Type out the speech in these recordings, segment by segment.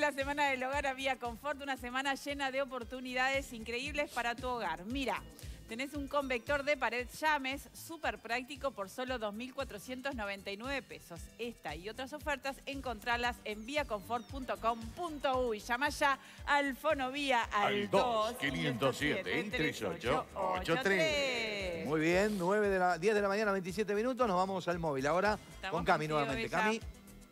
la Semana del Hogar a Vía Confort, una semana llena de oportunidades increíbles para tu hogar. Mira, tenés un convector de pared Llames, súper práctico por solo 2.499 pesos. Esta y otras ofertas encontralas en viaconfort.com.uy. Llama ya al Fonovía al 2-507-3883. Muy bien, 10 de la mañana, 27 minutos. Nos vamos al móvil. Ahora con Cami nuevamente. Cami.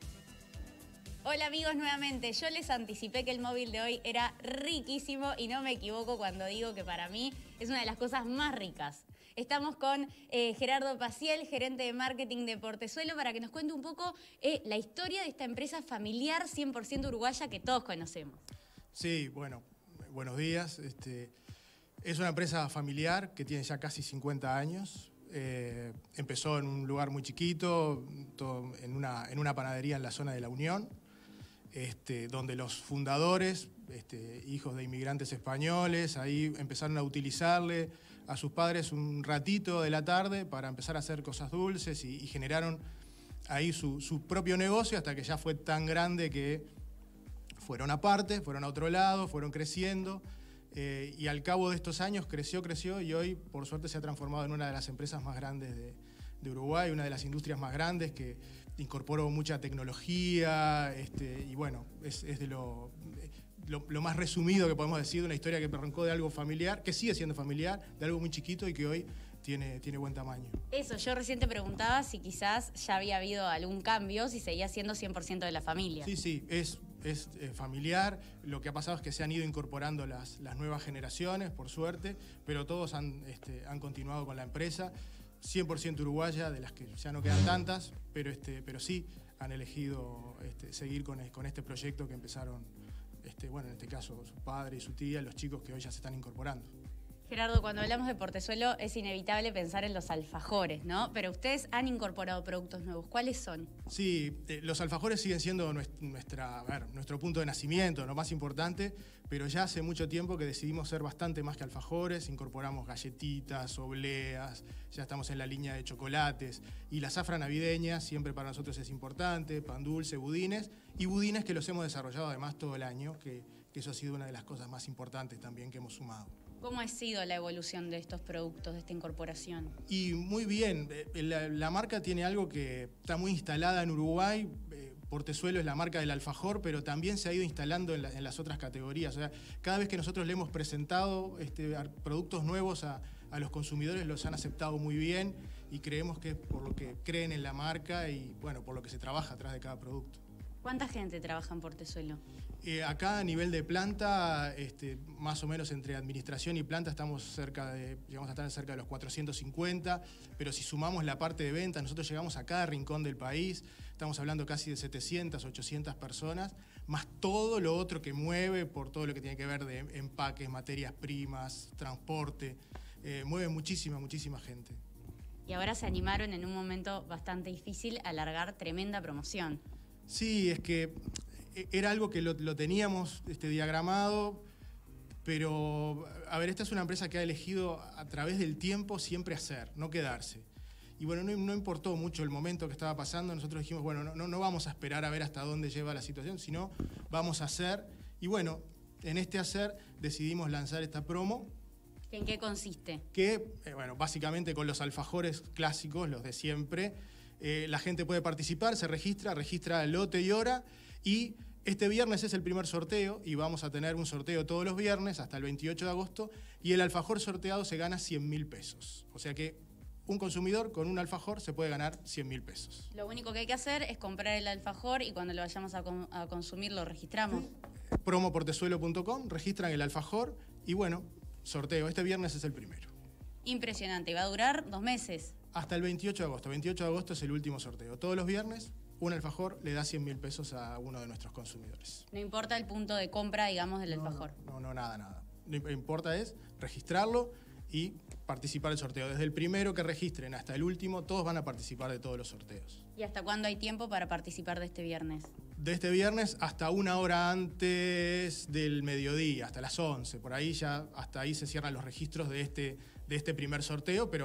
Hola amigos, nuevamente. Yo les anticipé que el móvil de hoy era riquísimo y no me equivoco cuando digo que para mí es una de las cosas más ricas. Estamos con Gerardo Paciel, gerente de marketing de Portezuelo, para que nos cuente un poco la historia de esta empresa familiar 100% uruguaya que todos conocemos. Sí, bueno, buenos días. Es una empresa familiar que tiene ya casi 50 años. Empezó en un lugar muy chiquito, en una panadería en la zona de La Unión. Donde los fundadores, hijos de inmigrantes españoles, ahí empezaron a utilizarle a sus padres un ratito de la tarde para empezar a hacer cosas dulces y generaron ahí su propio negocio hasta que ya fue tan grande que fueron aparte, fueron a otro lado, fueron creciendo y al cabo de estos años creció y hoy por suerte se ha transformado en una de las empresas más grandes de Uruguay, una de las industrias más grandes que incorporó mucha tecnología y bueno, es de lo más resumido que podemos decir de una historia que arrancó de algo familiar, que sigue siendo familiar, de algo muy chiquito y que hoy tiene buen tamaño. Eso, yo recién te preguntaba si quizás ya había habido algún cambio, si seguía siendo 100% de la familia. Sí, es familiar. Lo que ha pasado es que se han ido incorporando las nuevas generaciones, por suerte, pero todos han continuado con la empresa. 100% uruguaya, de las que ya no quedan tantas, pero sí han elegido seguir con este proyecto que empezaron, bueno, en este caso su padre y su tía, los chicos que hoy ya se están incorporando. Gerardo, cuando hablamos de Portezuelo es inevitable pensar en los alfajores, ¿no? Pero ustedes han incorporado productos nuevos. ¿Cuáles son? Sí, los alfajores siguen siendo nuestro punto de nacimiento, lo más importante, pero ya hace mucho tiempo que decidimos ser bastante más que alfajores. Incorporamos galletitas, obleas, ya estamos en la línea de chocolates. Y la zafra navideña siempre para nosotros es importante, pan dulce, budines. Y budines que los hemos desarrollado además todo el año, que eso ha sido una de las cosas más importantes también que hemos sumado. ¿Cómo ha sido la evolución de estos productos, de esta incorporación? Y muy bien, la marca tiene algo que está muy instalada en Uruguay. Portezuelo es la marca del alfajor, pero también se ha ido instalando en las otras categorías. O sea, cada vez que nosotros le hemos presentado productos nuevos a los consumidores, los han aceptado muy bien y creemos que es por lo que creen en la marca y bueno, por lo que se trabaja atrás de cada producto. ¿Cuánta gente trabaja en Portezuelo? Acá a nivel de planta, más o menos entre administración y planta llegamos a estar cerca de los 450, pero si sumamos la parte de venta, nosotros llegamos a cada rincón del país, estamos hablando casi de 700, 800 personas, más todo lo otro que mueve por todo lo que tiene que ver de empaques, materias primas, transporte, mueve muchísima gente. Y ahora se animaron en un momento bastante difícil a largar tremenda promoción. Sí, es que era algo que lo teníamos diagramado, pero, a ver, esta es una empresa que ha elegido a través del tiempo siempre hacer, no quedarse. Y bueno, no importó mucho el momento que estaba pasando, nosotros dijimos, bueno, no vamos a esperar a ver hasta dónde lleva la situación, sino vamos a hacer. Y bueno, en este hacer decidimos lanzar esta promo. ¿En qué consiste? Que, bueno, básicamente con los alfajores clásicos, los de siempre, la gente puede participar, se registra lote y hora y este viernes es el primer sorteo y vamos a tener un sorteo todos los viernes hasta el 28 de agosto y el alfajor sorteado se gana 100.000 pesos. O sea que un consumidor con un alfajor se puede ganar 100.000 pesos. Lo único que hay que hacer es comprar el alfajor y cuando lo vayamos a consumir lo registramos. Sí. Promoportezuelo.com, registran el alfajor y bueno, sorteo. Este viernes es el primero. Impresionante, va a durar 2 meses. Hasta el 28 de agosto. 28 de agosto es el último sorteo. Todos los viernes, un alfajor le da 100.000 pesos a uno de nuestros consumidores. No importa el punto de compra, digamos, del alfajor. No, nada. Lo que importa es registrarlo y participar del sorteo. Desde el primero que registren hasta el último, todos van a participar de todos los sorteos. ¿Y hasta cuándo hay tiempo para participar de este viernes? De este viernes hasta 1 hora antes del mediodía, hasta las 11. Por ahí hasta ahí se cierran los registros de este primer sorteo, pero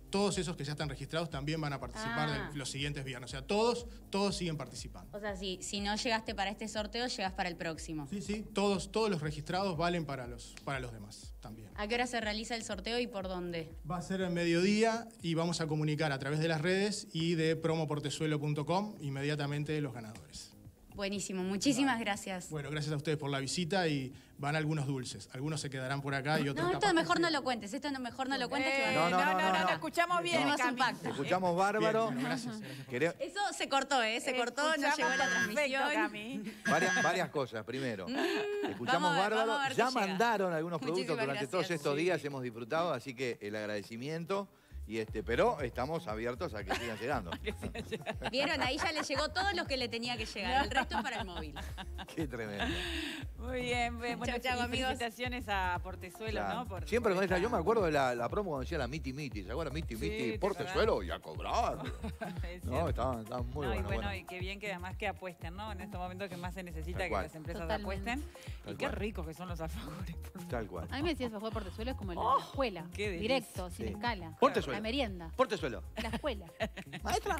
todos esos que ya están registrados también van a participar de los siguientes viernes. O sea, todos siguen participando. O sea, si no llegaste para este sorteo, llegas para el próximo. Sí, todos los registrados valen para los demás también. ¿A qué hora se realiza el sorteo y por dónde? Va a ser al mediodía y vamos a comunicar a través de las redes y de promoportezuelo.com inmediatamente los ganadores. Buenísimo, muchísimas gracias. Bueno, gracias a ustedes por la visita y van algunos dulces. Algunos se quedarán por acá y otros No, esto mejor no lo cuentes, mejor no lo cuentes. Que no, escuchamos bien, tenemos Cami. impacto. Escuchamos bárbaro. Bien, gracias. Eso se cortó, se cortó, no llegó la transmisión. Cami. Varias cosas. Primero, escuchamos bárbaro. vamos a ver Ya qué llega. mandaron algunos productos Muchísimas durante gracias. todos estos días, hemos disfrutado, así que el agradecimiento. Pero estamos abiertos a que sigan llegando. Vieron, ahí ya le llegó todo lo que le tenía que llegar. El resto es para el móvil. Qué tremendo. Muy bien, bueno, Chau, amigos. felicitaciones a Portezuelo, Claro. ¿no? Siempre con esta, esta- yo me acuerdo de la promo cuando decía la Miti Miti, ¿se acuerdan? Miti Miti, ¿te Portezuelo y a cobrar. Es No, cierto. estaban muy No, y buenos. bueno, y qué bien que además que apuesten, ¿no? En estos momentos que más se necesita Tal que cual. las empresas Totalmente. apuesten. Tal Y qué cual. ricos que son los alfajores. por favor. Tal cual. A mí me decías alfajor Portezuelo es como la escuela. qué delicia. Directo, sin Sí. escala. Portezuelo. La merienda. Portezuelo. La escuela. Maestra.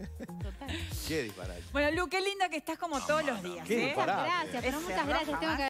Total. Qué disparate. Bueno, Lu, qué linda que estás como todos los días. Qué ¿eh? disparate. Gracias, pero Es muchas gracias. cerrada, Tengo que